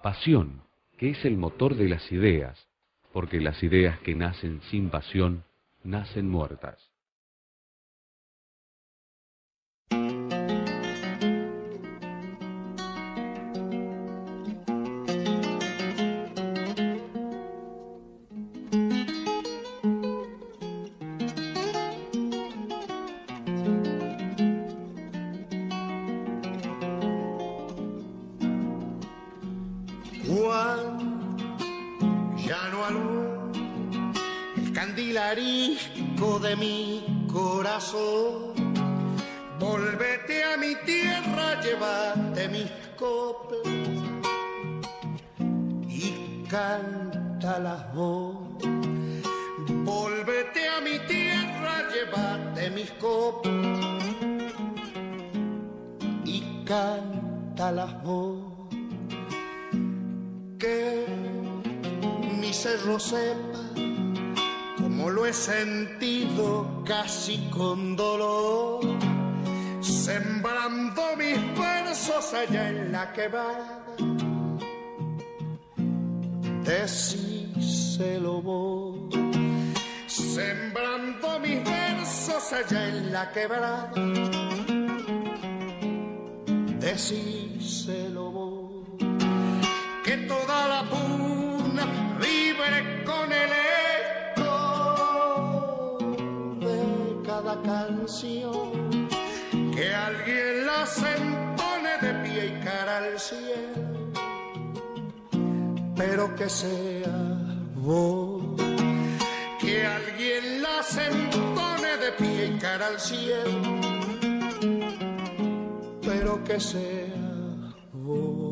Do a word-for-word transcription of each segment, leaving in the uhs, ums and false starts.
pasión, que es el motor de las ideas, porque las ideas que nacen sin pasión, nacen muertas. De mi corazón, volvete a mi tierra, llévate mis coplas y canta las vos. Volvete a mi tierra, llévate mis coplas y canta las vos. Que mi cerro sepa como lo he sentido casi con dolor, sembrando mis versos allá en la quebrada. Decíselo vos, sembrando mis versos allá en la quebrada. Decíselo vos, que toda la puna vibre con el canción, que alguien la entone de pie y cara al cielo, pero que sea vos, que alguien la entone de pie y cara al cielo, pero que sea vos.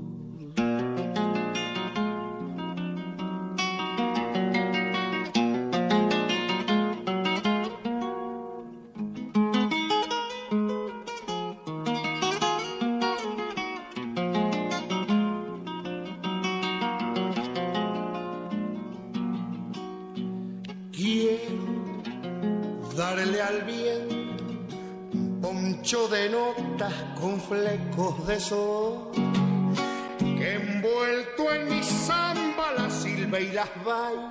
De notas con flecos de sol, que envuelto en mi samba la silba y las baila.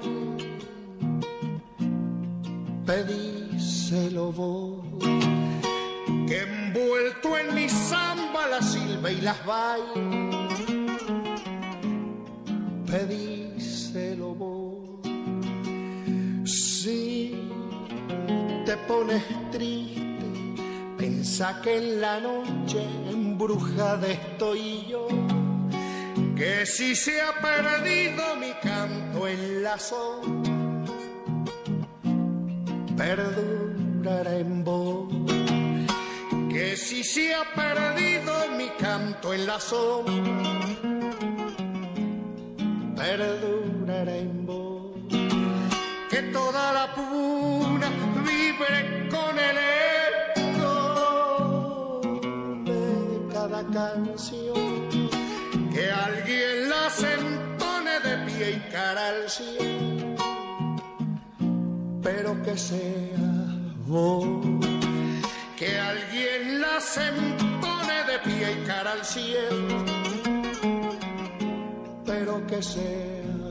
Pedíselo vos, que envuelto en mi samba la silba y las baila. Pedíselo vos. Si te pones triste, pensá que en la noche embrujada estoy yo, que si se ha perdido mi canto en la sombra, perdurará en vos. Que si se ha perdido mi canto en la sombra, perdurará en vos. Que toda la puna vibre con el canción, que alguien las entone de pie y cara al cielo, pero que sea vos, que alguien las entone de pie y cara al cielo, pero que sea